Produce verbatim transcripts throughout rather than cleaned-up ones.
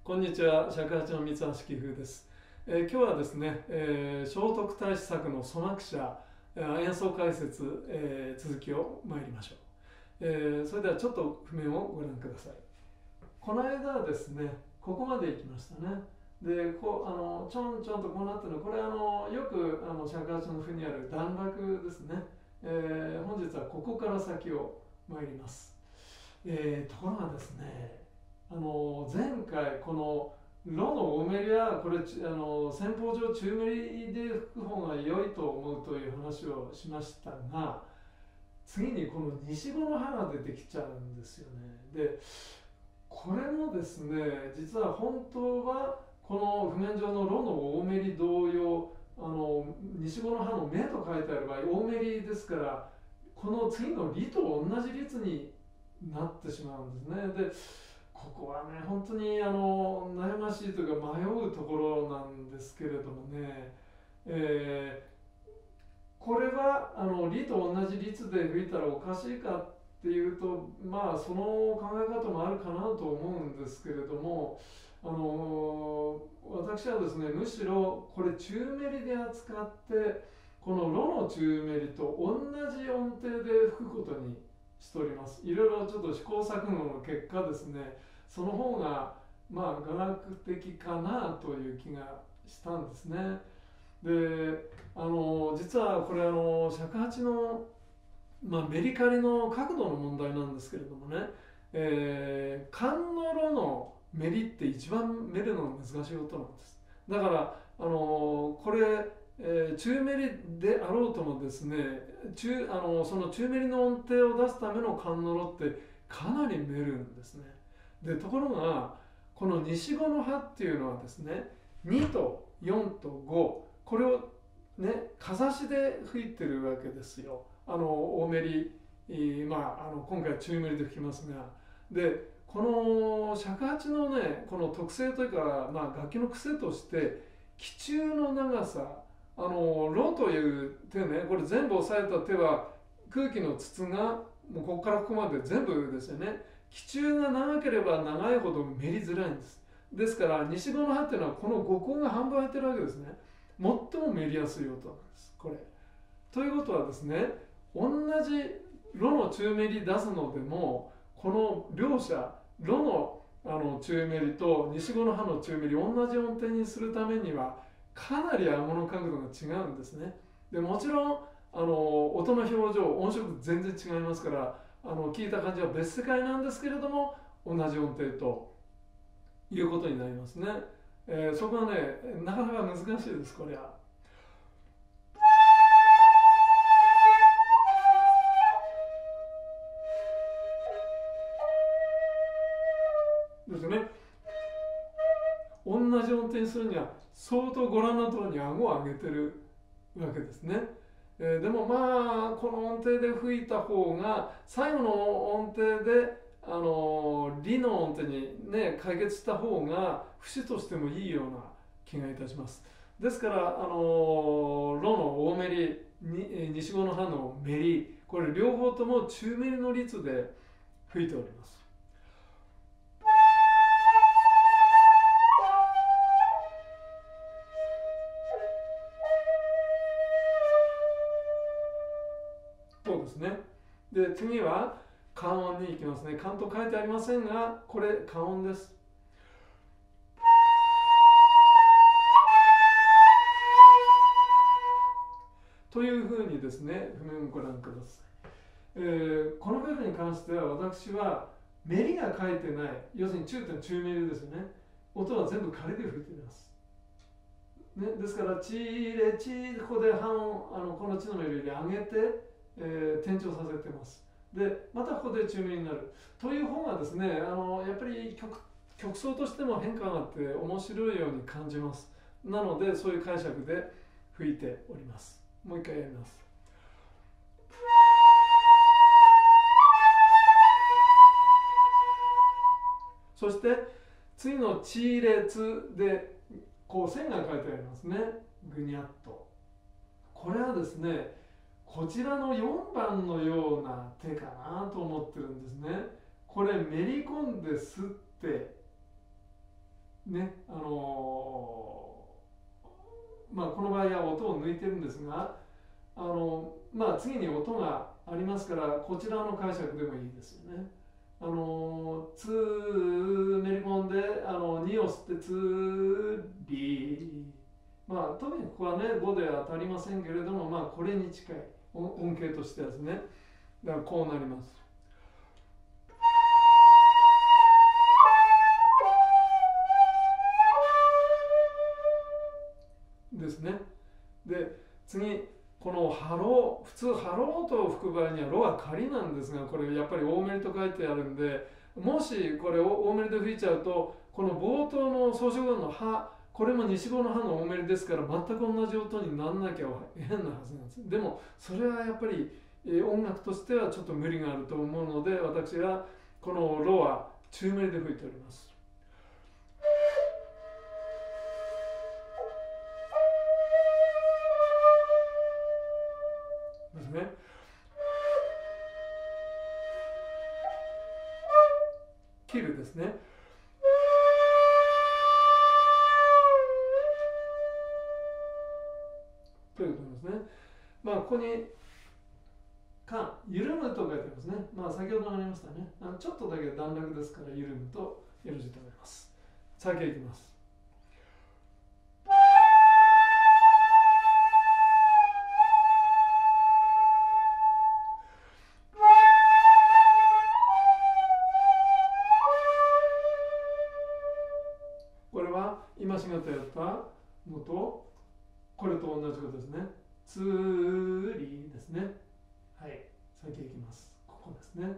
こんにちは、尺八の三橋貴風です。えー、今日はですね、えー、聖徳太子作のソナクシャ、えー、演奏解説、えー、続きを参りましょう、えー。それではちょっと譜面をご覧ください。この間はですね、ここまで行きましたね。で、こうあのちょんちょんとこうなってるの、これあのよくあの尺八の譜にある段落ですね。えー、本日はここから先を参ります。えー、ところがですね、あの前回このロのオメリはこれあの先方上中メリで吹く方が良いと思うという話をしましたが、次にこの西語の刃が出てきちゃうんですよね。でこれもですね、実は本当はこの譜面上のロのオメリ同様、あの西語の刃の目と書いてある場合オメリですから、この次のリと同じ率になってしまうんですね。でここはね、本当にあの悩ましいというか迷うところなんですけれどもね、えー、これはあのリと同じ率で吹いたらおかしいかっていうと、まあその考え方もあるかなと思うんですけれども、あの私はですね、むしろこれ中メリで扱って、このロの中メリと同じ音程で吹くことにしております。いろいろちょっと試行錯誤の結果ですね、その方がまあ雅楽的かなという気がしたんですね。で、あの実はこれあの尺八の、まあ、メリカリの角度の問題なんですけれどもね、えー、缶のロのメリって一番メるのが難しい音なんです。だからあのこれえー、中メリであろうともですね、中あのその中メリの音程を出すためのカンノロってかなりメるんですね。でところがこの西語の歯っていうのはですね、にとよんとご、これをねかざしで吹いてるわけですよ。あの大メリ、まあ、あの今回は中メリで吹きますが、でこの尺八のねこの特性というか、まあ、楽器の癖として気中の長さ、あのロという手ね、これ全部押さえた手は空気の筒がもうここからここまで全部ですよね。気中が長ければ長いほどメリづらいんです。ですから西語の歯っていうのはこのごこが半分空いてるわけですね。最もメリやすい音なんですこれ。ということはですね、同じロの中メリ出すのでも、この両者ロのあの中メリと西語の歯の中メリ同じ音程にするためにはかなり顎の角度が違うんですね。でもちろんあの音の表情、音色全然違いますから、あの聞いた感じは別世界なんですけれども同じ音程ということになりますね。えー、そこはねなかなか難しいですこりゃ。ですね。同じ音程にするには相当ご覧の通りに顎を上げてるわけですね。えー、でもまあこの音程で吹いた方が最後の音程であのリの音程にね解決した方が節としてもいいような気がいたします。ですからあのロの大メリに西語の歯のメリ、これ両方とも中メリの率で吹いております。そうですね。で次は関音に行きますね。関と書いてありませんが、これ関音です。というふうにですね、譜面をご覧ください。えー、この部分に関しては私はメリが書いてない、要するに中点中メリですよね。音は全部仮で吹いています。ね、ですからチレチ、ここで半音、あのこの地のメリより上げて、えー、転調させてます。でまたここで中メリになるという方がですね、あのやっぱり 曲, 曲奏としても変化があって面白いように感じます。なのでそういう解釈で吹いております。もう一回やります。そして次の地列でこう線が書いてありますね。ぐにゃっと。これはですね、こちらのよんばんのような手かなと思ってるんですね。これめり込んで吸ってね、あのーまあこの場合は音を抜いてるんですが、あのまあ次に音がありますから、こちらの解釈でもいいですよね。あのつめり込んで、あのにを吸ってつり、まあ特にここはねごでは当たりませんけれども、まあこれに近い音音形としてはですね。だからこうなりますですね。で次、このハロー、普通ハローと吹く場合にはロは仮なんですが、これやっぱり多めにと書いてあるんで、もしこれを多めで吹いちゃうと、この冒頭の装飾語のハ、これも西語のハの多めですから、全く同じ音にならなきゃ変なはずなんです。でもそれはやっぱり音楽としてはちょっと無理があると思うので、私はこのロは中めりで吹いております。ですね。切るですね。ということですね。まあここに緩、緩むと書いてますね。まあ先ほどもありましたね。あのちょっとだけ段落ですから緩むとよろしいと思います。先へ行きます。これは今しがたやったのとこれと同じことですね。つりですね。はい、先へ行きます。ここですね。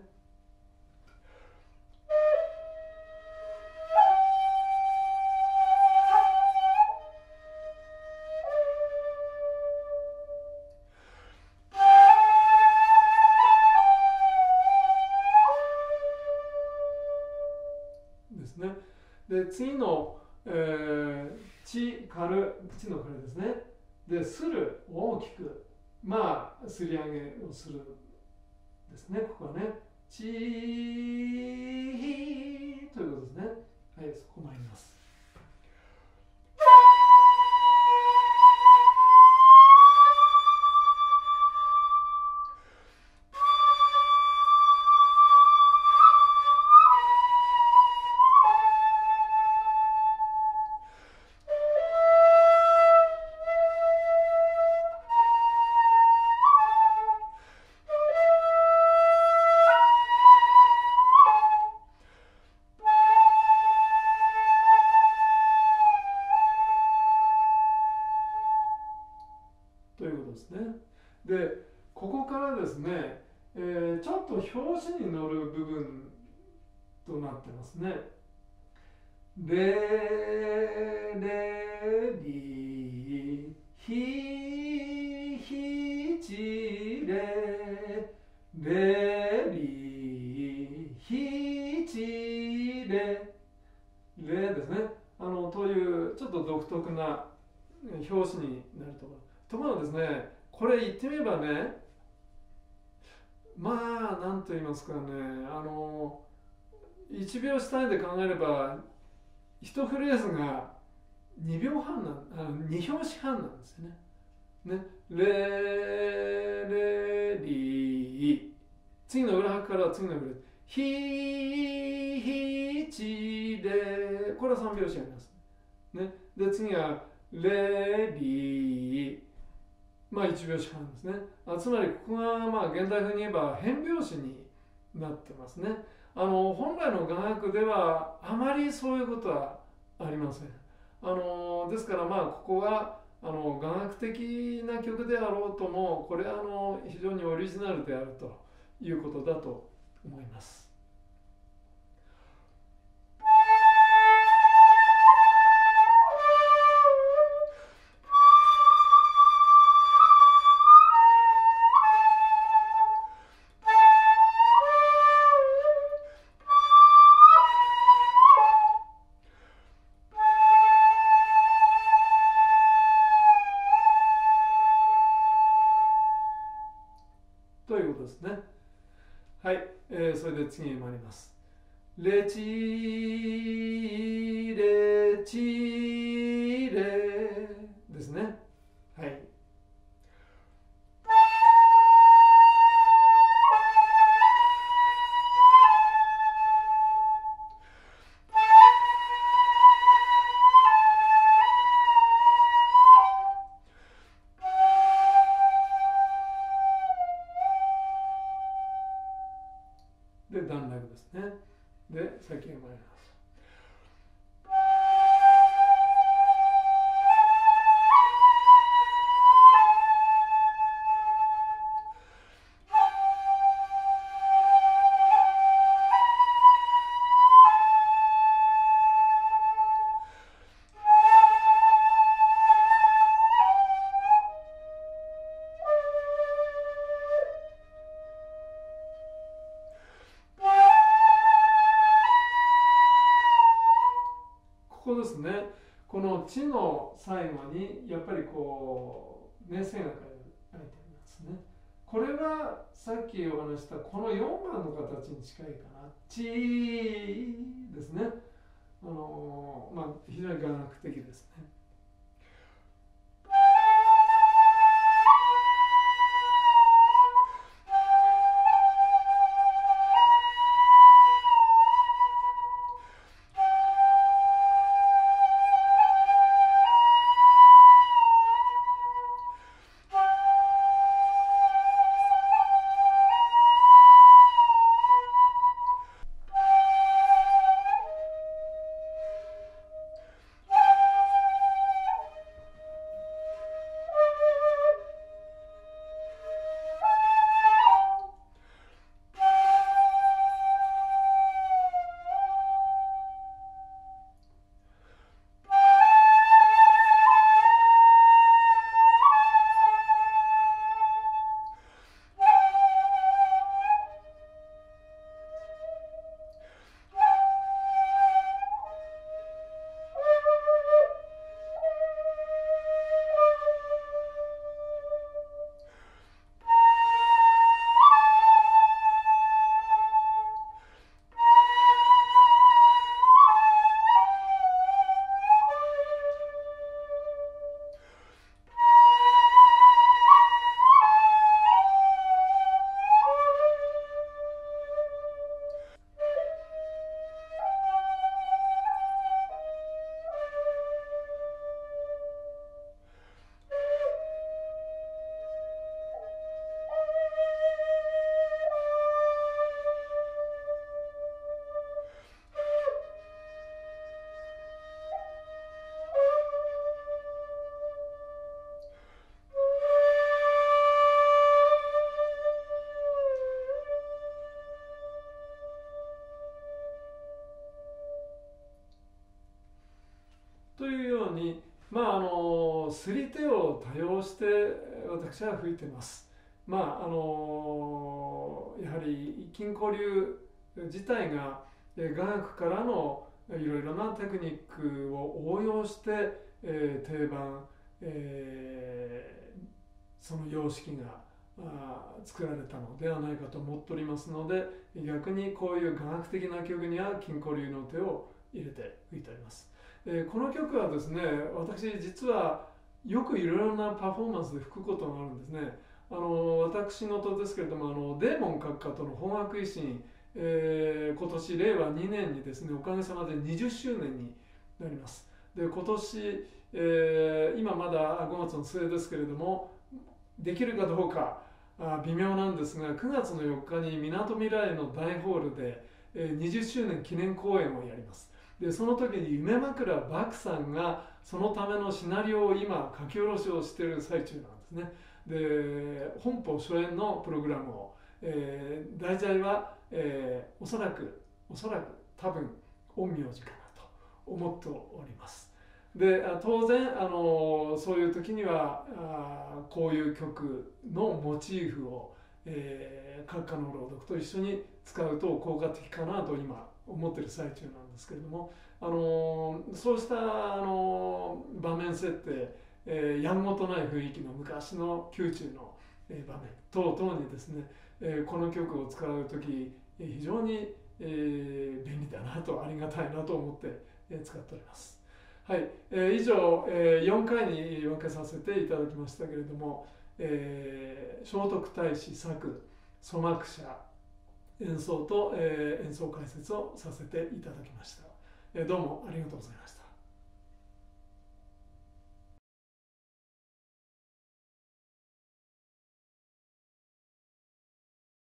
ですね。で次の、えー、ち、かる、ちのかるですね。で、する、大きく、まあ、すり上げをするですね。ここはね、ちーということですね。はい、そこ参ります。ということですね。で、ここからですね、えー、ちょっと拍子に乗る部分となってますね。レレリヒヒチレレリヒチレレですね。あのというちょっと独特な拍子になるところ。ところがですね、これ言ってみればね、まあ何と言いますかね、あのいちびょう単位で考えればいちフレーズがにびょうはんなん、あのに拍子半なんですよね。ね、レレリ、次の裏拍から次のフレーズ、ヒヒチレ、これはさんびょうしあります。ね、で次はレリ、まあいちびょうしはんですね。あつまりここがまあ現代風に言えば変拍子になってますね。あの本来の雅楽ではあまりそういうことはありません。あのですからまあここはあの雅楽的な曲であろうとも、これはあの非常にオリジナルであるということだと思います。ということですね。はい、えー、それで次に参ります。 レチレチレですね。はい。で段落ですね。で先へ参ります。ここですね。この「地」の最後にやっぱりこうね線が書いてありますね。これはさっきお話したこのよんばんの形に近いかな。「地」ですね。あのまあ非常に雅楽的ですね。というように、まああのすり手を多用して私は吹いてます。まああのやはり金古流自体が雅楽からのいろいろなテクニックを応用して、えー、定番、えー、その様式が作られたのではないかと思っておりますので、逆にこういう雅楽的な曲には金古流の手を入れて吹いております。えー、この曲はですね、私実はよくいろいろなパフォーマンスで吹くことがあるんですね。あの私事ですけれども、あのデーモン閣下との本悪維新、えー、今年れいわにねんにですね、おかげさまでにじゅっしゅうねんになります。で今年、えー、今まだごがつの末ですけれども、できるかどうかあ微妙なんですが、くがつのよっかにみなとみらいの大ホールで、えー、にじゅっしゅうねん記念公演をやります。でその時に夢枕獏さんがそのためのシナリオを今書き下ろしをしている最中なんですね。で本邦初演のプログラムを、えー、題材は、えー、おそらくおそらく多分陰陽師かなと思っております。で当然あのそういう時にはあこういう曲のモチーフを、えー、閣下の朗読と一緒に使うと効果的かなと今思ってる最中なんですけれども、あのそうしたあの場面設定、えー、やんごとない雰囲気の昔の宮中の、えー、場面等々にですね、えー、この曲を使う時非常に、 えー、便利だなと、ありがたいなと思って、えー、使っております。はい、えー、以上、えー、よんかいに分けさせていただきましたけれども、えー、聖徳太子作粗幕者演奏と、えー、演奏解説をさせていただきました。えー、どうもありがとうございました。